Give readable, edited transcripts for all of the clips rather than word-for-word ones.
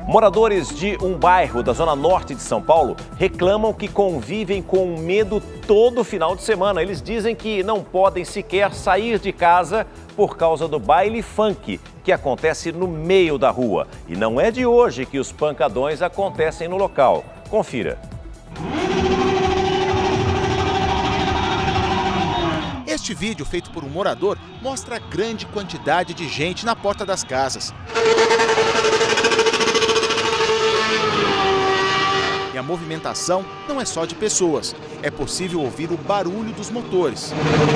Moradores de um bairro da zona norte de São Paulo reclamam que convivem com medo todo final de semana. Eles dizem que não podem sequer sair de casa por causa do baile funk, que acontece no meio da rua. E não é de hoje que os pancadões acontecem no local. Confira. Este vídeo, feito por um morador, mostra a grande quantidade de gente na porta das casas. E a movimentação não é só de pessoas. É possível ouvir o barulho dos motores.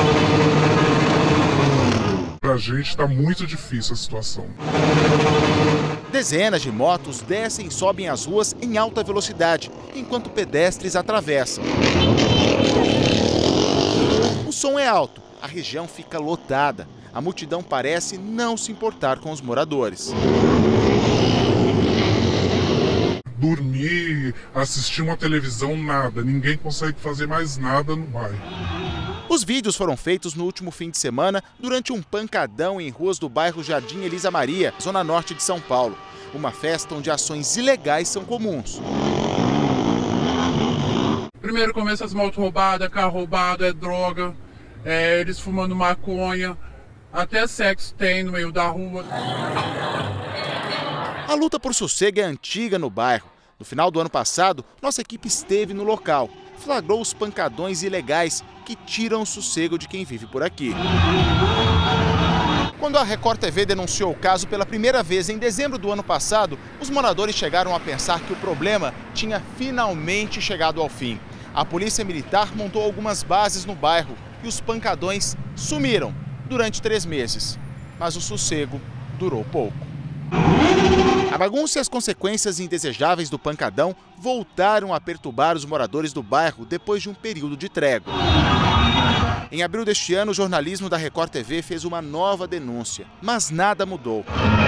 Pra gente está muito difícil a situação. Dezenas de motos descem e sobem as ruas em alta velocidade, enquanto pedestres atravessam. O som é alto, a região fica lotada. A multidão parece não se importar com os moradores. Dormir, assistir uma televisão, nada. Ninguém consegue fazer mais nada no bairro. Os vídeos foram feitos no último fim de semana durante um pancadão em ruas do bairro Jardim Elisa Maria, zona norte de São Paulo. Uma festa onde ações ilegais são comuns. Primeiro começa as motos roubadas, carro roubado, é droga, eles fumando maconha, até sexo tem no meio da rua. A luta por sossego é antiga no bairro. No final do ano passado, nossa equipe esteve no local. Flagrou os pancadões ilegais que tiram o sossego de quem vive por aqui. Quando a Record TV denunciou o caso pela primeira vez em dezembro do ano passado, os moradores chegaram a pensar que o problema tinha finalmente chegado ao fim. A polícia militar montou algumas bases no bairro e os pancadões sumiram durante 3 meses. Mas o sossego durou pouco. A bagunça e as consequências indesejáveis do pancadão voltaram a perturbar os moradores do bairro depois de um período de trégua. Em abril deste ano, o jornalismo da Record TV fez uma nova denúncia, mas nada mudou.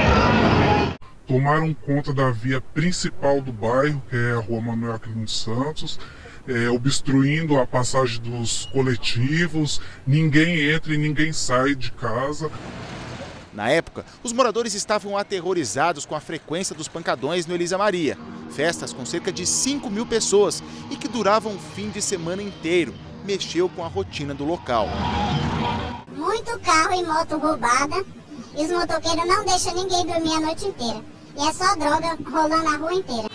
Tomaram conta da via principal do bairro, que é a Rua Manuel Aquilino Santos, obstruindo a passagem dos coletivos, ninguém entra e ninguém sai de casa. Na época, os moradores estavam aterrorizados com a frequência dos pancadões no Elisa Maria. Festas com cerca de 5.000 pessoas e que duravam um fim de semana inteiro. Mexeu com a rotina do local. Muito carro e moto roubada e os motoqueiros não deixam ninguém dormir a noite inteira. E é só droga rolando a rua inteira.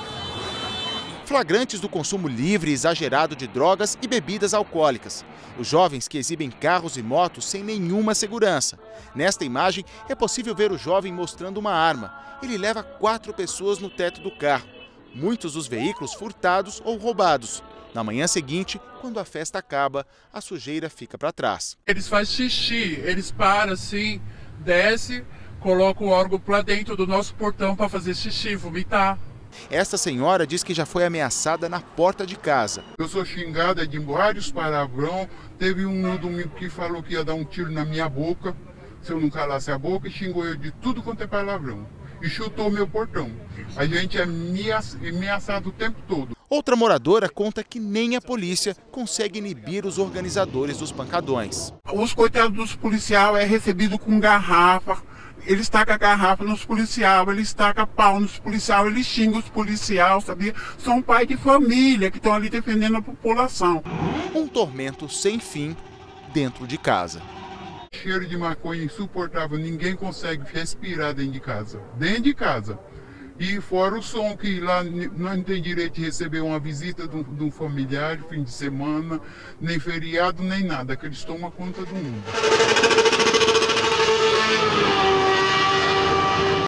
Flagrantes do consumo livre e exagerado de drogas e bebidas alcoólicas. Os jovens que exibem carros e motos sem nenhuma segurança. Nesta imagem, é possível ver o jovem mostrando uma arma. Ele leva 4 pessoas no teto do carro. Muitos dos veículos furtados ou roubados. Na manhã seguinte, quando a festa acaba, a sujeira fica para trás. Eles fazem xixi, eles param assim, desce, colocam o órgão para dentro do nosso portão para fazer xixi, vomitar. Esta senhora diz que já foi ameaçada na porta de casa. Eu sou xingada de vários palavrão. Teve um no domingo que falou que ia dar um tiro na minha boca, se eu não calasse a boca, e xingou eu de tudo quanto é palavrão. E chutou meu portão. A gente é ameaçado o tempo todo. Outra moradora conta que nem a polícia consegue inibir os organizadores dos pancadões. Os coitados dos policiais é recebido com garrafa. Eles tacam a garrafa nos policiais, eles tacam pau nos policiais, eles xingam os policiais, sabia? São pais de família que estão ali defendendo a população. Um tormento sem fim dentro de casa. Cheiro de maconha insuportável, ninguém consegue respirar dentro de casa. Dentro de casa. E fora o som, que lá nós não tem direito de receber uma visita de um familiar, fim de semana, nem feriado, nem nada, que eles tomam conta do mundo.